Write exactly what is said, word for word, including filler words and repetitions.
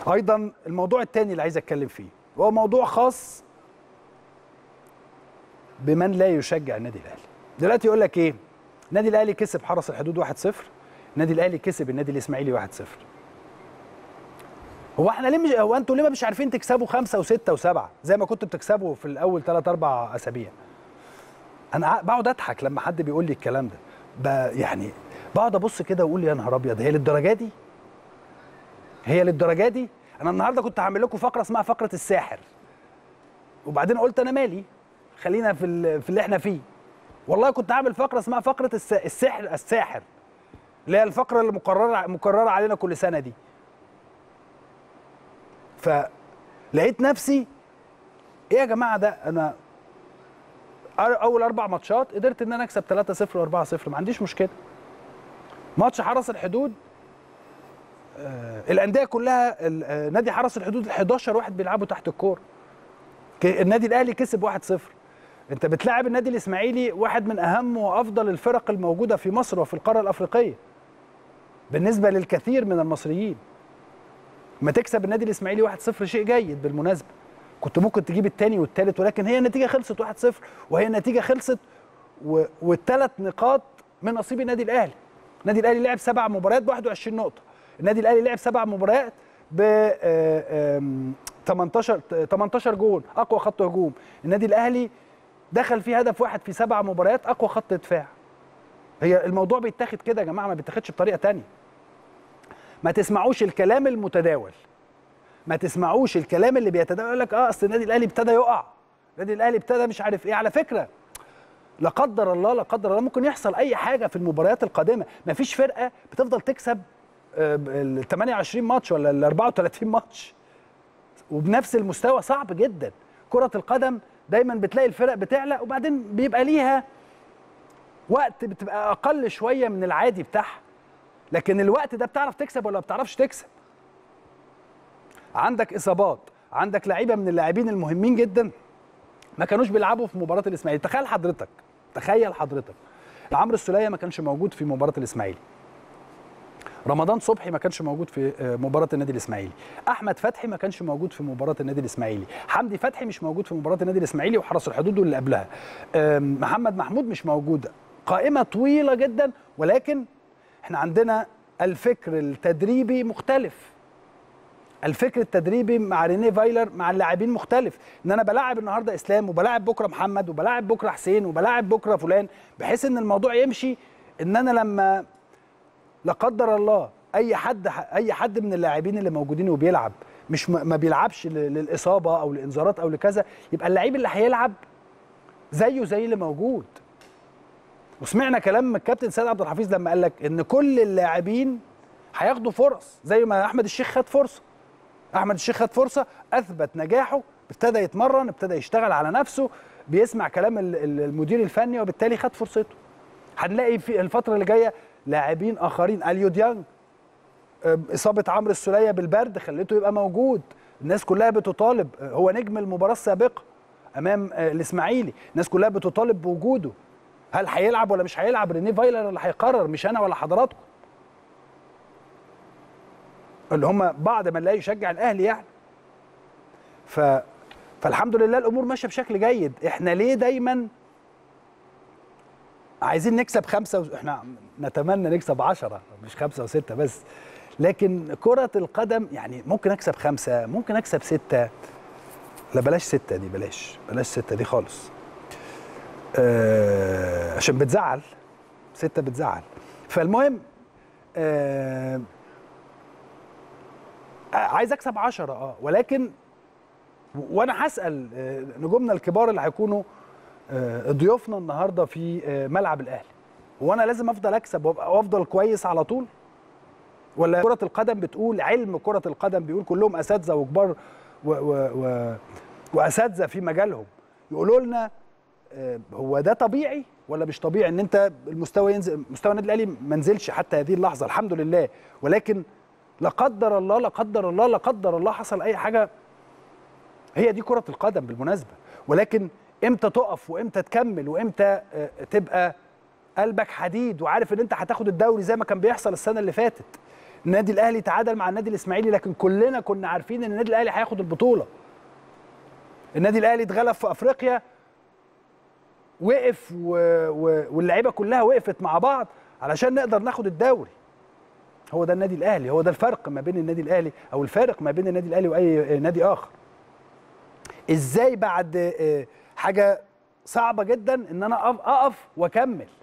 ايضا الموضوع الثاني اللي عايز اتكلم فيه هو موضوع خاص بمن لا يشجع النادي الاهلي. دلوقتي يقول لك ايه؟ النادي الاهلي كسب حرس الحدود واحد صفر، النادي الاهلي كسب النادي الاسماعيلي واحد صفر. هو احنا ليه مش هو انتوا ليه ما مش عارفين تكسبوا خمسة وستة وسبعة زي ما كنتوا بتكسبوا في الاول ثلاث اربع اسابيع؟ انا بقعد اضحك لما حد بيقول لي الكلام ده، يعني بقعد ابص كده واقول يا نهار ابيض، هي للدرجه دي؟ هي للدرجه دي؟ انا النهارده كنت هعمل لكم فقره اسمها فقره الساحر، وبعدين قلت انا مالي، خلينا في في اللي احنا فيه. والله كنت هعمل فقره اسمها فقره السحر الساحر، اللي هي الفقره اللي مقرره مكرره علينا كل سنه دي. فلقيت نفسي ايه يا جماعه ده؟ انا اول اربع ماتشات قدرت ان انا اكسب ثلاثة صفر واربعة صفر، ما عنديش مشكله. ماتش حرس الحدود آه الانديه كلها آه نادي حرس الحدود حداشر واحد بيلعبوا تحت الكوره. النادي الاهلي كسب واحد صفر. انت بتلاعب النادي الاسماعيلي واحد من اهم وافضل الفرق الموجوده في مصر وفي القاره الافريقيه بالنسبه للكثير من المصريين. ما تكسب النادي الاسماعيلي واحد صفر شيء جيد بالمناسبه، كنت ممكن تجيب الثاني والثالث، ولكن هي النتيجه خلصت واحد صفر، وهي النتيجه خلصت و... والثلاث نقاط من نصيب النادي الاهلي. النادي الاهلي لعب سبع مباريات ب واحد وعشرين نقطه، النادي الاهلي لعب سبع مباريات ب تمنتاشر جول، اقوى خط هجوم. النادي الاهلي دخل فيه هدف واحد في سبع مباريات، اقوى خط دفاع. هي الموضوع بيتاخد كده يا جماعه، ما بيتاخدش بطريقه ثانيه. ما تسمعوش الكلام المتداول، ما تسمعوش الكلام اللي بيتداول يقول لك اه اصل النادي الاهلي ابتدى يقع، النادي الاهلي ابتدى مش عارف ايه. على فكره لا قدر الله لا قدر الله ممكن يحصل اي حاجه في المباريات القادمه. ما فيش فرقه بتفضل تكسب ال ثمانية وعشرين ماتش ولا ال اربعة وثلاثين ماتش وبنفس المستوى، صعب جدا. كره القدم دايما بتلاقي الفرق بتعلى وبعدين بيبقى ليها وقت بتبقى اقل شويه من العادي بتاعها، لكن الوقت ده بتعرف تكسب ولا ما بتعرفش تكسب. عندك اصابات، عندك لعيبه من اللاعبين المهمين جدا ما كانوش بيلعبوا في مباراه الاسماعيلي. تخيل حضرتك تخيل حضرتك عمرو السوليه ما كانش موجود في مباراه الاسماعيلي، رمضان صبحي ما كانش موجود في مباراه النادي الاسماعيلي، احمد فتحي ما كانش موجود في مباراه النادي الاسماعيلي، حمدي فتحي مش موجود في مباراه النادي الاسماعيلي وحرس الحدود واللي قبلها، محمد محمود مش موجود. قائمه طويله جدا، ولكن احنا عندنا الفكر التدريبي مختلف. الفكر التدريبي مع رينيه فايلر مع اللاعبين مختلف، ان انا بلاعب النهارده اسلام وبلاعب بكره محمد وبلاعب بكره حسين وبلاعب بكره فلان، بحيث ان الموضوع يمشي. ان انا لما لا قدر الله اي حد اي حد من اللاعبين اللي موجودين وبيلعب مش ما بيلعبش للاصابه او لانذارات او لكذا، يبقى اللعيب اللي هيلعب زيه زي اللي موجود. وسمعنا كلام الكابتن سيد عبد الحفيظ لما قال لك ان كل اللاعبين هياخدوا فرص زي ما احمد الشيخ خد فرصه. احمد الشيخ خد فرصه، اثبت نجاحه، ابتدى يتمرن، ابتدى يشتغل على نفسه، بيسمع كلام المدير الفني وبالتالي خد فرصته. هنلاقي في الفتره اللي جايه لاعبين اخرين، اليو ديانج اصابه عمرو السوليه بالبرد خليته يبقى موجود، الناس كلها بتطالب، هو نجم المباراه السابقه امام الاسماعيلي، الناس كلها بتطالب بوجوده. هل هيلعب ولا مش هيلعب؟ رينيه فايلر اللي هيقرر، مش انا ولا حضراتكم اللي هم بعض من لا يشجع الاهلي يعني. ف فالحمد لله الامور ماشيه بشكل جيد. احنا ليه دايما عايزين نكسب خمسه و... احنا نتمنى نكسب عشرة مش خمسه وسته بس، لكن كره القدم يعني ممكن اكسب خمسه، ممكن اكسب سته، لا بلاش سته دي، بلاش بلاش سته دي خالص، آه عشان بتزعل، سته بتزعل. فالمهم آه عايز اكسب عشرة اه ولكن وانا هسال نجومنا الكبار اللي هيكونوا ضيوفنا النهارده في ملعب الاهلي، وانا لازم افضل اكسب وافضل كويس على طول؟ ولا كره القدم بتقول، علم كره القدم بيقول كلهم اساتذه وكبار و و و واساتذه في مجالهم، يقولوا لنا هو ده طبيعي ولا مش طبيعي ان انت المستوى ينزل؟ مستوى النادي الاهلي ما نزلش حتى هذه اللحظه الحمد لله، ولكن لا قدر الله لا قدر الله لا قدر الله حصل اي حاجه. هي دي كرة القدم بالمناسبة، ولكن امتى تقف وامتى تكمل وامتى تبقى قلبك حديد وعارف ان انت هتاخد الدوري زي ما كان بيحصل السنة اللي فاتت. النادي الاهلي تعادل مع النادي الاسماعيلي، لكن كلنا كنا عارفين ان النادي الاهلي هياخد البطوله. النادي الاهلي اتغلب في افريقيا، وقف و... و... واللعيبه كلها وقفت مع بعض علشان نقدر ناخد الدوري. هو ده النادي الاهلي، هو ده الفرق ما بين النادي الاهلي او الفارق ما بين النادي الاهلي واي نادي اخر. ازاي بعد حاجه صعبه جدا ان انا اقف واكمل؟